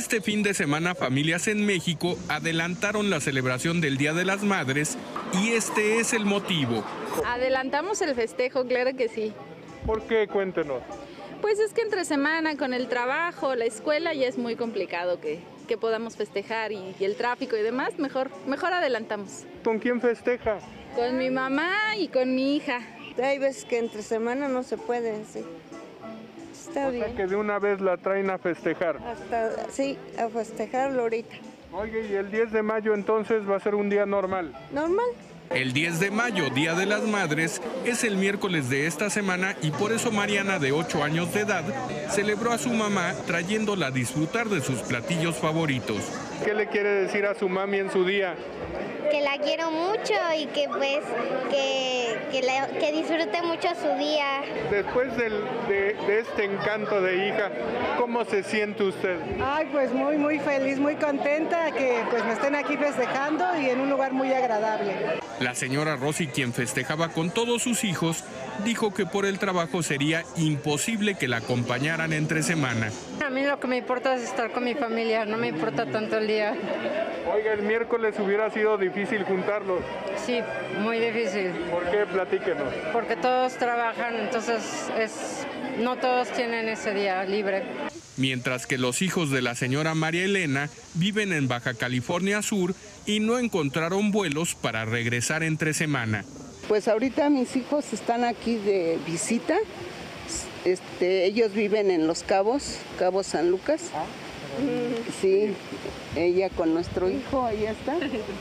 Este fin de semana, familias en México adelantaron la celebración del Día de las Madres y este es el motivo. Adelantamos el festejo, claro que sí. ¿Por qué? Cuéntenos. Pues es que entre semana, con el trabajo, la escuela, ya es muy complicado que podamos festejar y el tráfico y demás, mejor adelantamos. ¿Con quién festeja? Con mi mamá y con mi hija. Hay veces que entre semana no se puede, sí. Está bien. O sea que de una vez la traen a festejar. Sí, a festejarlo ahorita. Oye, ¿y el 10 de mayo entonces va a ser un día normal? Normal. El 10 de mayo, Día de las Madres, es el miércoles de esta semana y por eso Mariana, de 8 años de edad, celebró a su mamá trayéndola a disfrutar de sus platillos favoritos. ¿Qué le quiere decir a su mami en su día? Que la quiero mucho y que pues que disfrute mucho su día. Después de este encanto de hija, ¿cómo se siente usted? Ay, pues muy feliz, muy contenta que pues me estén aquí festejando y en un lugar muy agradable. La señora Rosy, quien festejaba con todos sus hijos, dijo que por el trabajo sería imposible que la acompañaran entre semana. A mí lo que me importa es estar con mi familia, no me importa tanto el día. Oiga, el miércoles hubiera sido difícil juntarlos. Sí, muy difícil. ¿Por qué? Platíquenos. Porque todos trabajan, entonces no todos tienen ese día libre. Mientras que los hijos de la señora María Elena viven en Baja California Sur y no encontraron vuelos para regresar entre semana. Pues ahorita mis hijos están aquí de visita. Ellos viven en Los Cabos, Cabo San Lucas. Sí, ella con nuestro hijo, ahí está.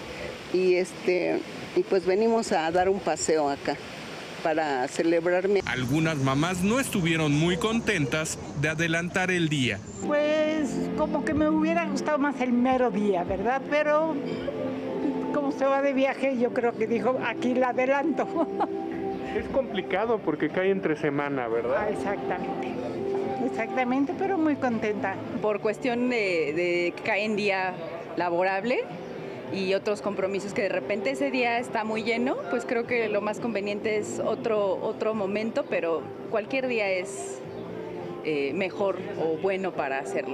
Y pues venimos a dar un paseo acá para celebrarme. Algunas mamás no estuvieron muy contentas de adelantar el día. Pues como que me hubiera gustado más el mero día, ¿verdad? Pero como se va de viaje, yo creo que dijo, aquí la adelanto. Es complicado porque cae entre semana, ¿verdad? Exactamente, pero muy contenta. Por cuestión de que cae en día laborable y otros compromisos que de repente ese día está muy lleno, pues creo que lo más conveniente es otro momento, pero cualquier día es mejor o bueno para hacerlo.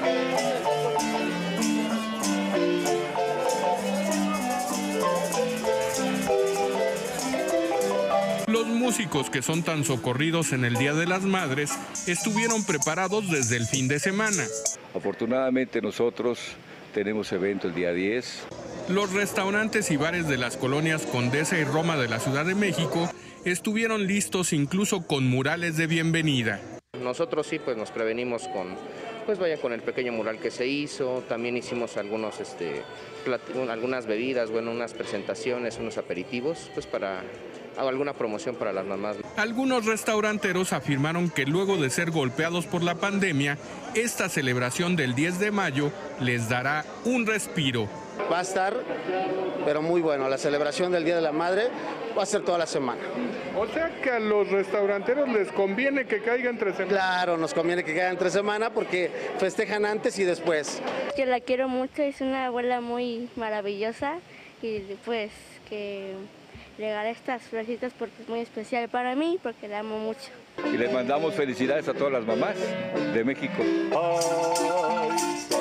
Los músicos que son tan socorridos en el Día de las Madres estuvieron preparados desde el fin de semana. Afortunadamente nosotros tenemos evento el día 10. Los restaurantes y bares de las colonias Condesa y Roma de la Ciudad de México estuvieron listos incluso con murales de bienvenida. Nosotros sí, pues nos prevenimos con el pequeño mural que se hizo. También hicimos algunas bebidas, unas presentaciones, unos aperitivos, pues para alguna promoción para las mamás. Algunos restauranteros afirmaron que luego de ser golpeados por la pandemia, esta celebración del 10 de mayo les dará un respiro. Va a estar, pero muy bueno. La celebración del Día de la Madre va a ser toda la semana. O sea que a los restauranteros les conviene que caiga entre semana. Claro, nos conviene que caiga entre semana porque festejan antes y después. Yo la quiero mucho, es una abuela muy maravillosa y pues que regalar estas florecitas porque es muy especial para mí, porque la amo mucho. Y les mandamos felicidades a todas las mamás de México. Ay,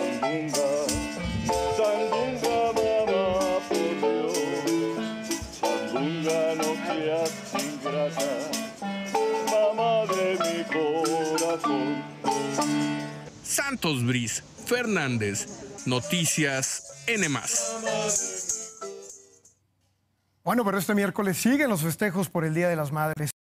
Sandunga, mamá, por Dios. Sandunga, no seas ingrata, mamá de mi corazón. Santos Briz, Fernández, Noticias N+. Bueno, pero este miércoles siguen los festejos por el Día de las Madres.